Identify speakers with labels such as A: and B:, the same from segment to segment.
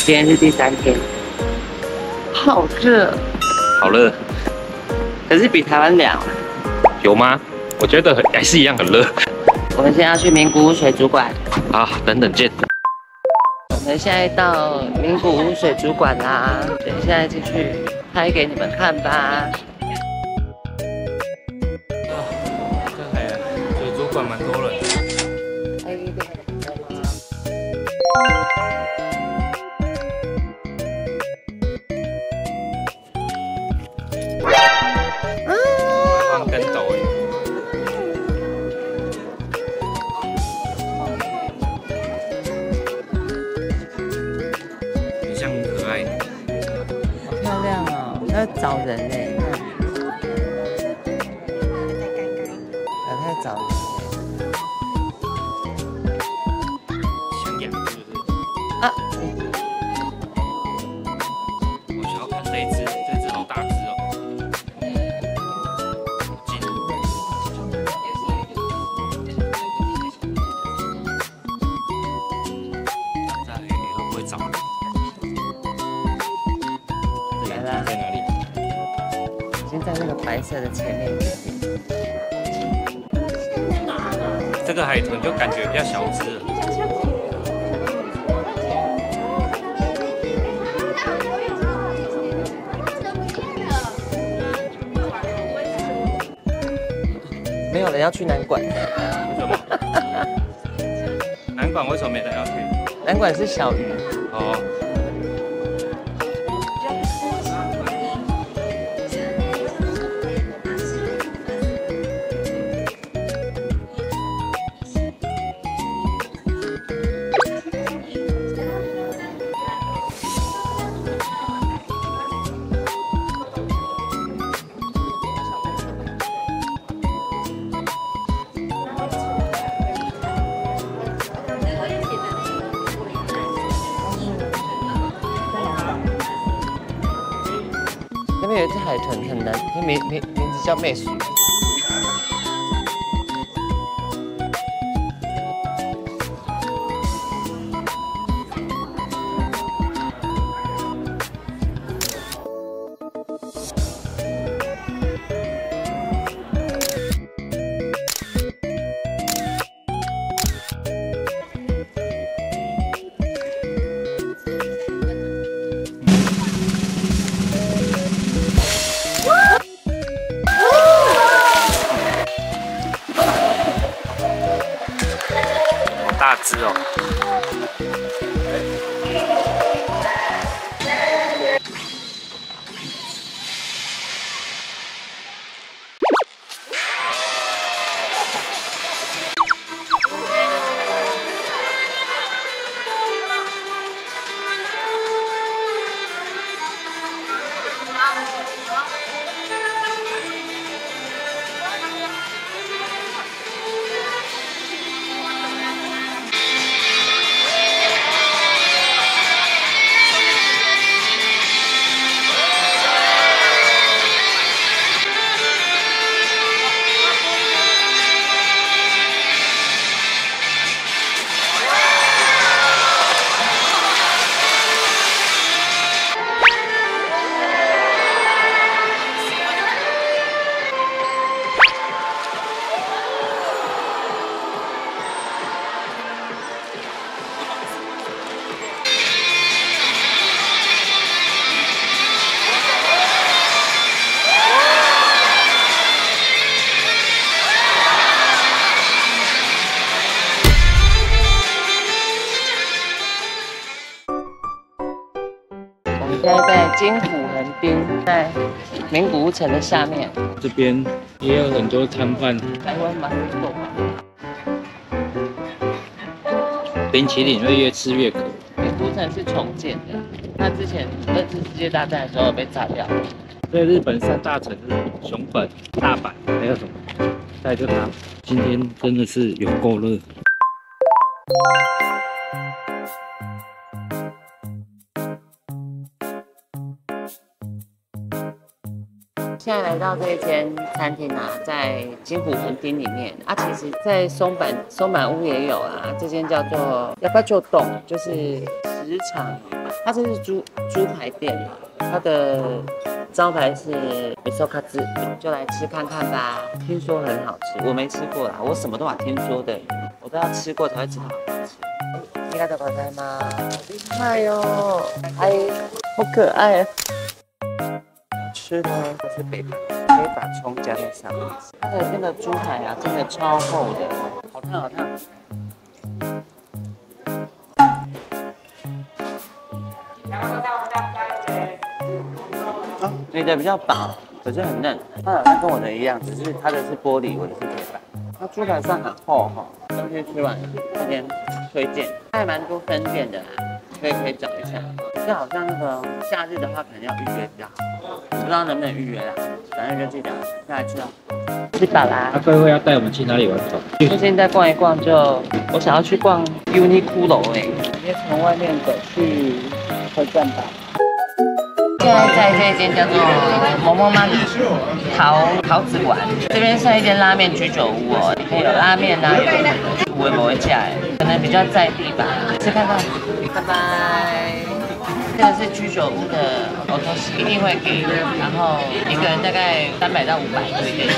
A: 今天是第3天，好热，
B: 好热，
A: 可是比台湾凉。
B: 有吗？我觉得还是一样很热。
A: 我们现在要去名古屋水族馆。
B: 好，等等见。
A: 我们现在到名古屋水族馆啦，等一下进去拍给你们看吧。
B: 这海水族馆蛮多人。放跟斗哎。很像很可爱。
A: 好漂亮哦，要找人哎，还在找人。
B: 想养是不是？
A: 啊，
B: 我想要看这一只，这只好大只哦。好近。在会不会找人？
A: 来啦，
B: 在哪里？
A: 已经在那个白色的前面。
B: 这个海豚就感觉比较小只了。
A: 没有人要去南馆。
B: 为什么？南馆为什么没人要去？
A: 南馆是小鱼。
B: 哦。
A: 那边有一只海豚很难，它名字叫妹鼠。
B: 好大只哦！
A: 我们现在在金浦横滨，在名古屋城的下面。
B: 这边也有很多摊贩，
A: 台湾马斯克嘛，
B: 冰淇淋会越吃越渴。
A: 名古屋城是重建的，它之前2次世界大战的时候被炸掉。
B: 所以日本3大城市熊本、大阪，还有什么？再来就它。今天真的是有够热。
A: 现在来到这一间餐厅啊，在金浦横滨里面啊，其实在松坂屋也有啊。这间叫做亚巴就洞，就是时常它这是猪排店嘛，它的招牌是味噌卡兹，就来吃看看吧。听说很好吃，我没吃过啦，我什么都把听说的，我都要吃过才会知道好不好吃。ありがとうございます，好厉害哟！哎，好可爱啊！吃的是北板，可以把葱加在上面。它的那个猪排啊，真的超厚的，好烫好烫。你的比较薄，可是很嫩。它好像跟我的一样，只是它的是玻璃，我的是铁板。它猪排算很厚哈，今天吃完这边推荐，它还蛮多分店的啦，可以找一下。这好像那个假日的话，可能要预约比较好，我不知道能不能预约啦。反正就记得下来吃哦。吃饱啦。
B: 那各位要带我们去哪里玩耍？
A: 就现在逛一逛就，我想要去逛 Uniqlo 哎，直接从外面走去车站吧。现在在这一间叫做萌萌妈咪桃子馆，这边是一间拉面居酒屋哦，里面有拉面啊，有我也不会价哎，可能比较在地吧，吃看看，拜拜。这个是居酒屋的欧托西，一定会给，然后一个人大概300到500不一定。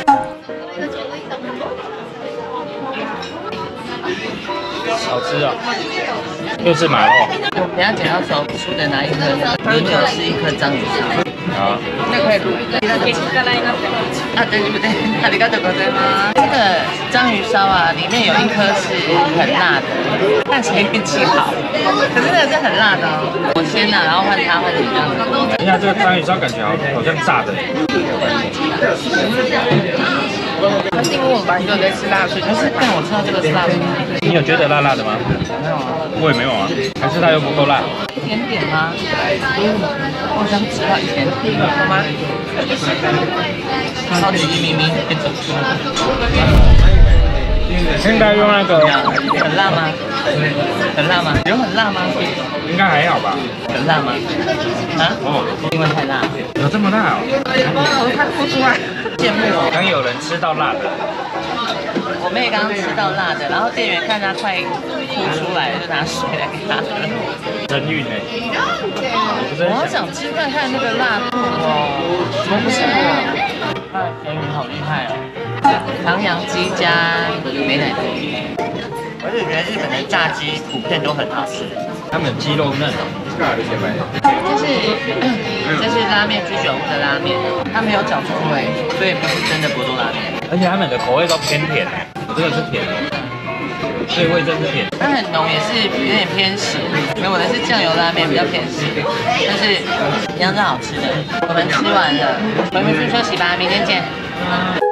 B: 好吃啊！又是马肉。
A: 等下剪刀手输的拿一颗，永久是一颗章鱼烧。
B: 好，
A: 那可以录。啊，对不对？ありがとうございます。这个章鱼烧啊，里面有一颗是很辣的，看谁运气好。可是那个是很辣的哦。我先拿，然后换他，换你这样子。
B: 等一下，这个章鱼烧感觉好像炸的。
A: 他是因为我们班就在吃辣，所以就是但我知道这个是辣的。
B: 你有觉得辣辣的吗？
A: 没有啊，
B: 我也没有啊，还是它又不够辣？
A: 一点点吗？我想吃到一点点，好吗？超级咪咪，
B: 应该用那个，
A: 很辣吗？很辣吗？有很辣吗？
B: 应该还好吧？
A: 很辣吗？啊？
B: 哦，
A: 因为太辣，
B: 有这么辣哦？
A: 我看不出来，羡慕哦。
B: 刚有人吃到辣的，
A: 我妹刚刚吃到辣的，然后店员看她快哭出来了，就拿水来给她喝。
B: 真晕哎！
A: 我好想吃看看那个辣度哦，怎么不是我？那人鱼好厉害哦，唐扬鸡加美乃滋。我是觉得日本的炸鸡普遍都很好吃。
B: 他们鸡肉嫩，
A: 这是拉面居酒屋的拉面，它没有饺子味，所以不是真的博多拉面。
B: 而且他们的口味都偏甜，我这个是甜的，所以味真是甜。
A: 它很浓，也是有点偏咸，所以我的是酱油拉面，比较偏咸，但是一样是好吃的。我们吃完了，我们去休息吧，明天见。